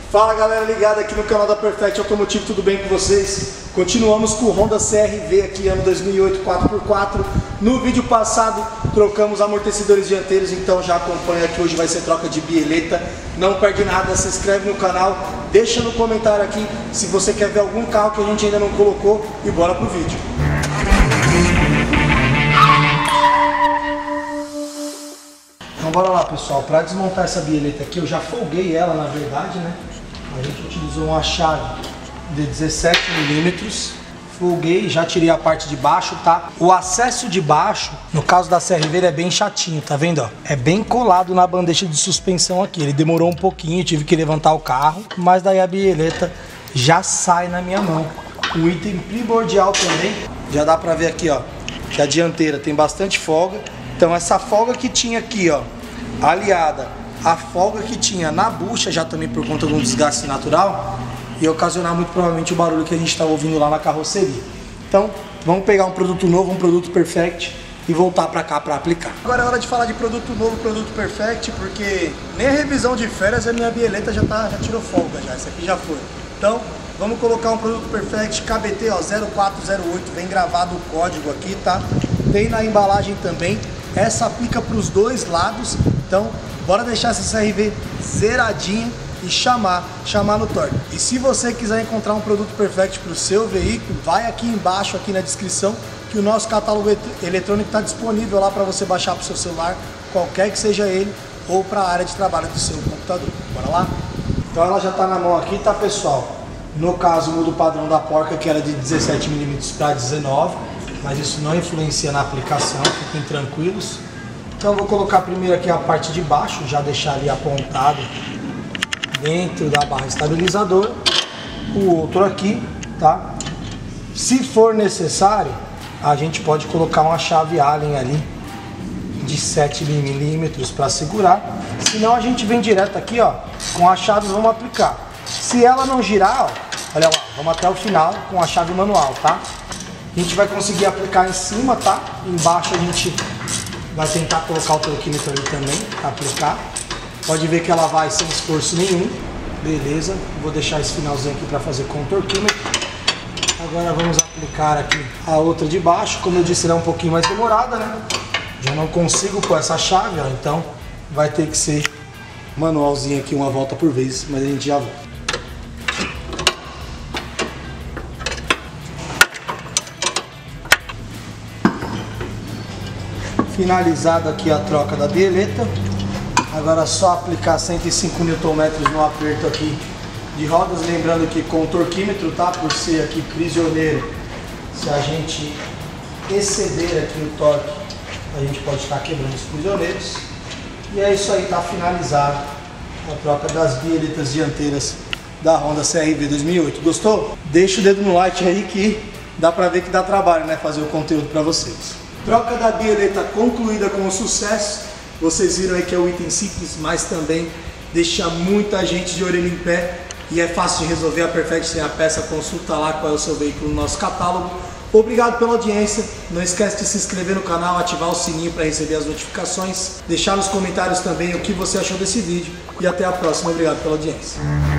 Fala galera ligada aqui no canal da Perfect Automotive, tudo bem com vocês? Continuamos com o Honda CR-V aqui, ano 2008 4x4. No vídeo passado trocamos amortecedores dianteiros, então já acompanha que hoje vai ser troca de bieleta. Não perde nada, se inscreve no canal, deixa no comentário aqui se você quer ver algum carro que a gente ainda não colocou e bora pro vídeo. Então bora lá pessoal, para desmontar essa bieleta aqui, eu já folguei ela na verdade, né? A gente utilizou uma chave de 17 milímetros, folguei, já tirei a parte de baixo, tá? O acesso de baixo, no caso da CR-V, ele é bem chatinho, tá vendo? Ó? É bem colado na bandeja de suspensão aqui, ele demorou um pouquinho, tive que levantar o carro, mas daí a bieleta já sai na minha mão. Um item primordial também, já dá pra ver aqui, ó, que a dianteira tem bastante folga, então essa folga que tinha aqui, ó, aliada a folga que tinha na bucha, já também por conta de um desgaste natural, ia ocasionar muito provavelmente o barulho que a gente está ouvindo lá na carroceria. Então, vamos pegar um produto novo, um produto Perfect e voltar para cá para aplicar. Agora é hora de falar de produto novo, produto Perfect, porque nem a revisão de férias a minha bieleta já tirou folga já, essa aqui já foi. Então, vamos colocar um produto Perfect KBT, ó, 0408, vem gravado o código aqui, tá? Tem na embalagem também, essa aplica para os dois lados, então bora deixar essa CR-V zeradinha e chamar no torque. E se você quiser encontrar um produto Perfect para o seu veículo, vai aqui embaixo, aqui na descrição, que o nosso catálogo eletrônico está disponível lá para você baixar para o seu celular, qualquer que seja ele, ou para a área de trabalho do seu computador. Bora lá? Então ela já está na mão aqui, tá pessoal? No caso, muda o padrão da porca, que era de 17 mm para 19, mas isso não influencia na aplicação, fiquem tranquilos. Então eu vou colocar primeiro aqui a parte de baixo, já deixar ali apontado dentro da barra estabilizadora. O outro aqui, tá? Se for necessário, a gente pode colocar uma chave Allen ali de 7 milímetros para segurar. Senão a gente vem direto aqui, ó, com a chave vamos aplicar. Se ela não girar, ó, olha lá, vamos até o final com a chave manual, tá? A gente vai conseguir aplicar em cima, tá? Embaixo a gente vai tentar colocar o torquímetro ali também, aplicar. Pode ver que ela vai sem esforço nenhum. Beleza, vou deixar esse finalzinho aqui para fazer com o torquímetro. Agora vamos aplicar aqui a outra de baixo. Como eu disse, ela é um pouquinho mais demorada, né? Já não consigo com essa chave, ó, então vai ter que ser manualzinho aqui, uma volta por vez, mas a gente já volta. Finalizada aqui a troca da bieleta, agora só aplicar 105 Nm no aperto aqui de rodas, lembrando que com o torquímetro, tá? Por ser aqui prisioneiro, se a gente exceder aqui o torque, a gente pode estar quebrando os prisioneiros. E é isso aí, tá finalizado a troca das bieletas dianteiras da Honda CR-V 2008. Gostou? Deixa o dedo no like aí que dá pra ver que dá trabalho, né? Fazer o conteúdo pra vocês. Troca da bieleta concluída com sucesso. Vocês viram aí que é um item simples, mas também deixa muita gente de orelha em pé e é fácil de resolver. A Perfect tem a peça, consulta lá qual é o seu veículo no nosso catálogo. Obrigado pela audiência, não esquece de se inscrever no canal, ativar o sininho para receber as notificações, deixar nos comentários também o que você achou desse vídeo e até a próxima. Obrigado pela audiência.